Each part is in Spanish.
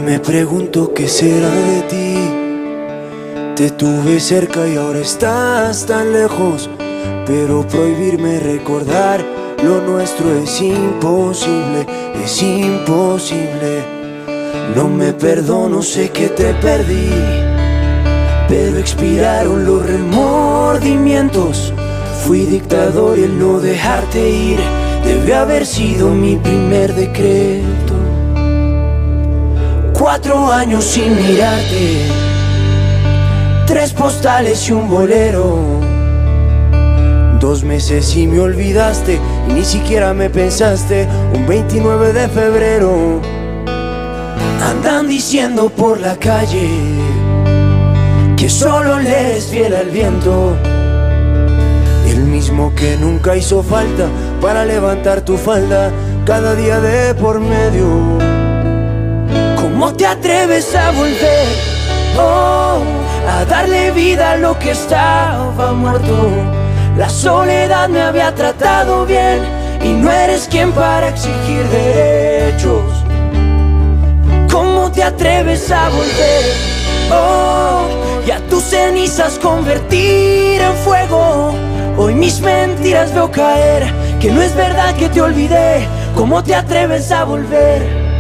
Me pregunto qué será de ti. Te tuve cerca y ahora estás tan lejos, pero prohibirme recordar lo nuestro es imposible, es imposible. No me perdono, sé que te perdí, pero expiraron los remordimientos. Fui dictador y el no dejarte ir debió haber sido mi primer decreto. 4 años sin mirarte, 3 postales y un bolero. 2 meses y me olvidaste y ni siquiera me pensaste. Un 29 de febrero andan diciendo por la calle que solo le eres fiel al viento, el mismo que nunca hizo falta para levantar tu falda cada día de por medio. ¿Cómo te atreves a volver, oh, a darle vida a lo que estaba muerto? La soledad me había tratado bien y no eres quien para exigir derechos. ¿Cómo te atreves a volver, oh, y a tus cenizas convertir en fuego? Hoy mis mentiras veo caer, que no es verdad que te olvidé. ¿Cómo te atreves a volver?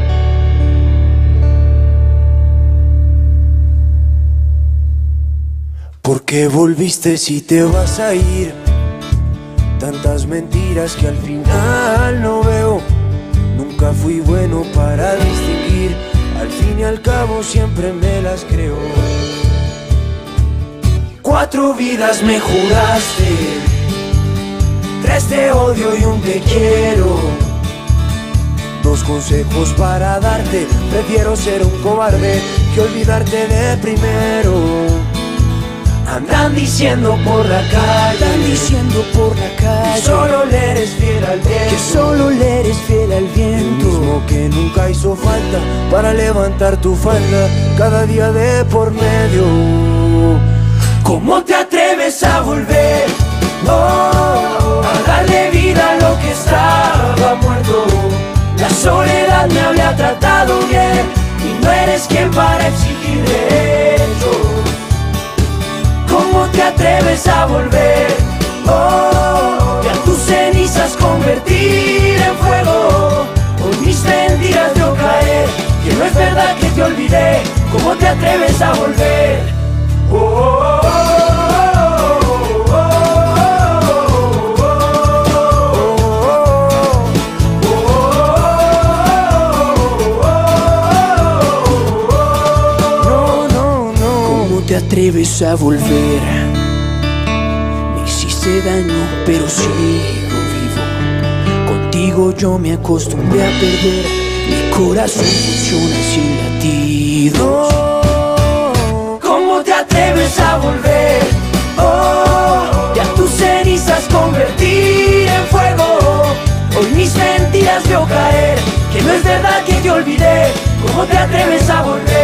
¿Por qué volviste si te vas a ir? Tantas mentiras que al final no veo. Nunca fui bueno para distinguir, al fin y al cabo siempre me las creo. 4 vidas me juraste, 3 te odio y un te quiero. 2 consejos para darte, prefiero ser un cobarde que olvidarte de primero. Andan diciendo por la calle, que solo le eres fiel al viento, que solo le eres fiel al viento, el mismo que nunca hizo falta para levantar tu falda cada día de por medio. ¿Cómo te atreves a volver, oh, a darle vida a lo que estaba muerto? La soledad me había tratado bien y no eres quien para exigir derechos. ¿Cómo te atreves a volver, oh, y a tus cenizas convertir en fuego? Hoy mis mentiras veo caer, que no es verdad que te olvidé. ¿Cómo te atreves a volver? Oh, oh, oh, te atreves a volver. Me hiciste daño, pero sigo vivo. Contigo yo me acostumbré a perder. Mi corazón funciona sin latidos. ¿Cómo te atreves a volver, oh, y a tus cenizas convertir en fuego? Hoy mis mentiras veo caer, que no es verdad que te olvidé. ¿Cómo te atreves a volver?